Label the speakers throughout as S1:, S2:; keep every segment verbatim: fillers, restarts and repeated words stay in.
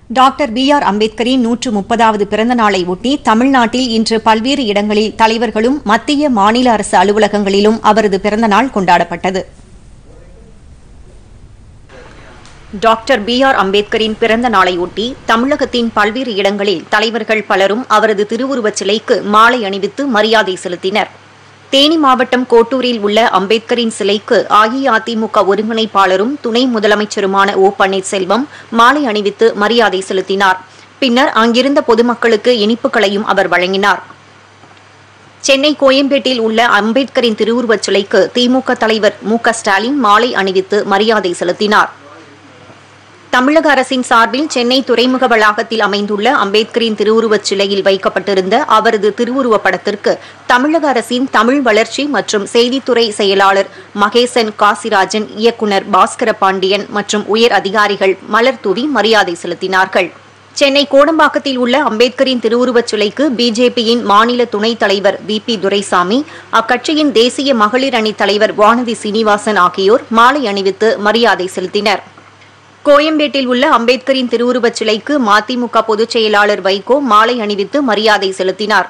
S1: Doctor B R அம்பேத்கரின் நூற்று முப்பதாவது பிறந்த நாளை ஒட்டி தமிழ்நாட்டில் இன்று பல்வேறு இடங்களில் தலைவர்களும் மத்திய மாநில அரசு அலுவலகங்களிலும் அவரது பிறந்த நாள் கொண்டாடப்பட்டது. டாக்டர் பி ஆர் அம்பேத்கரின் பிறந்த நாளையொட்டி தமிழகத்தின் பல்வேறு இடங்களில் தலைவர்கள் பலரும் அவரது திருவுருவச் சிலைக்கு மாலை அணிவித்து மரியாதை செலுத்தினர். தேனி மாவட்டம் கோட்டூரில் உள்ள அம்பேத்கரின் சிலைக்கு அஇஅதிமுக ஒருங்கிணைப்பாளரும் துணை முதலமைச்சருமான ஓ பன்னீர்செல்வம் மாலை அணிவித்து மரியாதை செலுத்தினார். பின்னர் அங்கிருந்த பொதுமக்களுக்கு இனிப்புகளையும் அவர் வழங்கினார். சென்னை கோயம்பேட்டில் உள்ள அம்பேத்கரின் திருவுருவச் சிலைக்கு திமுக தலைவர் மு க ஸ்டாலின் மாலை அணிவித்து மரியாதை செலுத்தினார். தமிழக அரசின் சார்பில் சென்னை துறைமுக வளாகத்தில் அமைந்துள்ள அம்பேத்கரின் திருவுருவச் சிலையில் வைக்கப்பட்டிருந்த அவரது திருவுருவப் படத்திற்கு தமிழக அரசின் தமிழ் வளர்ச்சி மற்றும் செய்தித்துறை செயலாளர் மகேசன் காசிராஜன், இயக்குநர் பாஸ்கர பாண்டியன் மற்றும் உயர் அதிகாரிகள் மலர் தூவி மரியாதை செலுத்தினார்கள். சென்னை கோடம்பாக்கத்தில் உள்ள அம்பேத்கரின் திருவுருவச் சிலைக்கு பிஜேபியின் மாநில துணைத் தலைவர் வி பி துரைசாமி, அக்கட்சியின் தேசிய மகளிர் அணி தலைவர் வானதி சீனிவாசன் ஆகியோர் மாலை அணிவித்து மரியாதை செலுத்தினர். கோயம்பேட்டில் உள்ள அம்பேத்கரின் திருவுருவச் சிலைக்கு மதிமுக பொதுச் செயலாளர் வைகோ மாலை அணிவித்து மரியாதை செலுத்தினார்.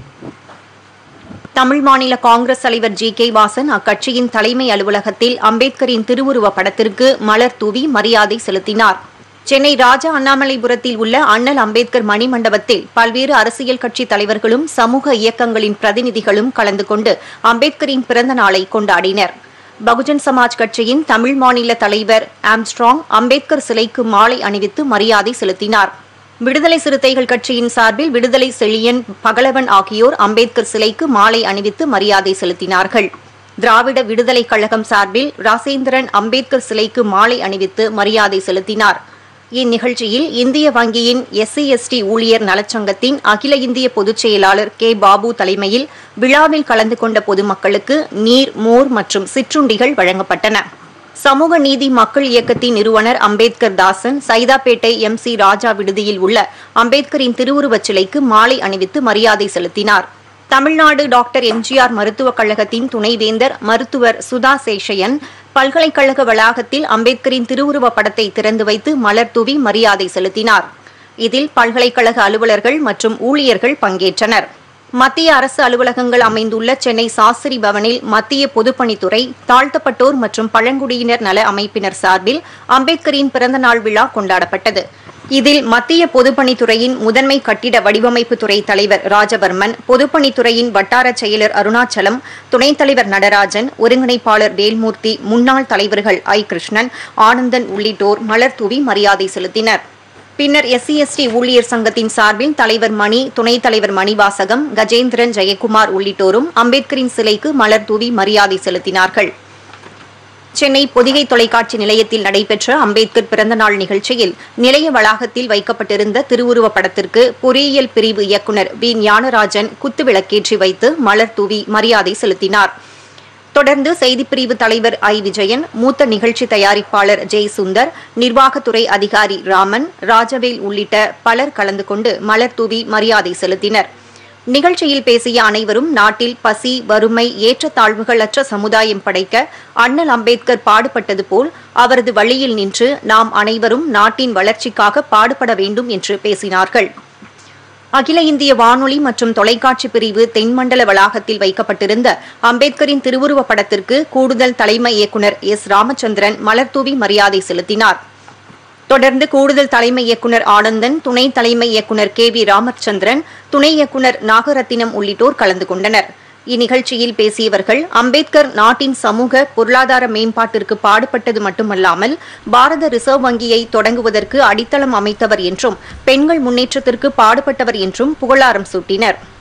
S1: தமிழ் மாநில காங்கிரஸ் தலைவர் ஜி கே வாசன் அக்கட்சியின் தலைமை அலுவலகத்தில் அம்பேத்கரின் திருவுருவ படத்திற்கு மலர் தூவி மரியாதை செலுத்தினார். சென்னை ராஜா அண்ணாமலைபுரத்தில் உள்ள அண்ணல் அம்பேத்கர் மணிமண்டபத்தில் பல்வேறு அரசியல் கட்சி தலைவர்களும் சமூக இயக்கங்களின் பிரதிநிதிகளும் கலந்து கொண்டு அம்பேத்கரின் பிறந்த நாளை கொண்டாடினர். பகுஜன் சமாஜ் கட்சியின் தமிழ் மாநில தலைவர் ஆம்ஸ்ட்ராங் அம்பேத்கர் சிலைக்கு மாலை அணிவித்து மரியாதை செலுத்தினார். விடுதலை சிறுத்தைகள் கட்சியின் சார்பில் விடுதலை செழியன், பகலவன் ஆகியோர் அம்பேத்கர் சிலைக்கு மாலை அணிவித்து மரியாதை செலுத்தினார்கள். திராவிட விடுதலை கழகம் சார்பில் ராசேந்திரன் அம்பேத்கர் சிலைக்கு மாலை அணிவித்து மரியாதை செலுத்தினார். இந்நிகழ்ச்சியில் இந்திய வங்கியின் எஸ்சி எஸ்டி ஊழியர் நலச்சங்கத்தின் அகில இந்திய பொதுச் செயலாளர் கே பாபு தலைமையில் விழாவில் கலந்து கொண்ட பொதுமக்களுக்கு நீர், மோர் மற்றும் சிற்றுண்டிகள் வழங்கப்பட்டன. சமூக நீதி மக்கள் இயக்கத்தின் நிறுவனர் அம்பேத்கர் தாசன் சைதாப்பேட்டை எம் சி ராஜா விடுதியில் உள்ள அம்பேத்கரின் திருவுருவச் சிலைக்கு மாலை அணிவித்து மரியாதை செலுத்தினார். Tamil Nadu doctor M G R மருத்துவக் கழகத்தின் துணைவேந்தர் மருத்துவர் சுதா சேஷையன் பல்கலைக்கழக வளாகத்தில் அம்பேத்கரின் திருவுருவ படத்தை திறந்து வைத்து மலர் தூவி மரியாதை செலுத்தினார். இதில் பல்கலைக்கழக அலுவலர்கள் மற்றும் ஊழியர்கள் பங்கேற்றனர். மத்திய அரசு அலுவலகங்கள் அமைந்துள்ள சென்னை சாஸ்திரி பவனில் மத்திய பொதுப்பணித்துறை, தாழ்த்தப்பட்டோர் மற்றும் பழங்குடியினர் நல அமைப்பினர் சார்பில் அம்பேத்கரின் பிறந்தநாள் விழா கொண்டாடப்பட்டது. இதில் மத்திய பொதுப்பணித்துறையின் முதன்மை கட்டிட வடிவமைப்பு துறை தலைவர் ராஜவர்மன், பொதுப்பணித்துறையின் வட்டார செயலர் அருணாச்சலம், துணைத் தலைவர் நடராஜன், ஒருங்கிணைப்பாளர் வேல்மூர்த்தி, முன்னாள் தலைவர்கள் ஐ கிருஷ்ணன், ஆனந்தன் உள்ளிட்டோர் மலர் தூவி மரியாதை செலுத்தினர். பின்னர் எஸ்சி எஸ்டி ஊழியர் சங்கத்தின் சார்பில் தலைவர் மணி, துணைத் தலைவர் மணிவாசகம், கஜேந்திரன், ஜெயக்குமார் உள்ளிட்டோரும் அம்பேத்கரின் சிலைக்கு மலர் தூவி மரியாதை செலுத்தினார்கள். சென்னை பொதிகை தொலைக்காட்சி நிலையத்தில் நடைபெற்ற அம்பேத்கர் பிறந்தநாள் நிகழ்ச்சியில் நிலைய வளாகத்தில் வைக்கப்பட்டிருந்த திருவுருவப் படத்திற்கு பொறியியல் பிரிவு இயக்குநர் வி ஞானராஜன் குத்துவிளக்கேற்றி வைத்து மலர் தூவி மரியாதை செலுத்தினார். தொடர்ந்து செய்திப்பிரிவு தலைவர் ஐ விஜயன், மூத்த நிகழ்ச்சி தயாரிப்பாளர் ஜெய் சுந்தர், நிர்வாகத்துறை அதிகாரி ராமன், ராஜவேல் உள்ளிட்ட பலர் கலந்து கொண்டு மலர் தூவி மரியாதை செலுத்தினர். நிகழ்ச்சியில் பேசிய அனைவரும் நாட்டில் பசி, வறுமை, ஏற்றத்தாழ்வுகள் அற்ற சமுதாயம் படைக்க அண்ணல் அம்பேத்கர் பாடுபட்டது போல் அவரது வழியில் நின்று நாம் அனைவரும் நாட்டின் வளர்ச்சிக்காக பாடுபட வேண்டும் என்று பேசினார்கள். அகில இந்திய வானொலி மற்றும் தொலைக்காட்சி பிரிவு தென்மண்டல வளாகத்தில் வைக்கப்பட்டிருந்த அம்பேத்கரின் திருவுருவப் படத்திற்கு கூடுதல் தலைமை இயக்குநர் எஸ் ராமச்சந்திரன் மலர் தூவி மரியாதை செலுத்தினார். தொடர்ந்து கூடுதல் தலைமை இயக்குநர் ஆனந்தன், துணை தலைமை இயக்குநர் கே வி ராமச்சந்திரன், துணை இயக்குநர் நாகரத்தினம் உள்ளிட்டோர் கலந்து கொண்டனர். இந்நிகழ்ச்சியில் பேசியவர்கள் அம்பேத்கர் நாட்டின் சமூக பொருளாதார மேம்பாட்டிற்கு பாடுபட்டது மட்டுமல்லாமல் பாரத ரிசர்வ் வங்கியை தொடங்குவதற்கு அடித்தளம் அமைத்தவர் என்றும் பெண்கள் முன்னேற்றத்திற்கு பாடுபட்டவர் என்றும் புகழாரம் சூட்டினர்.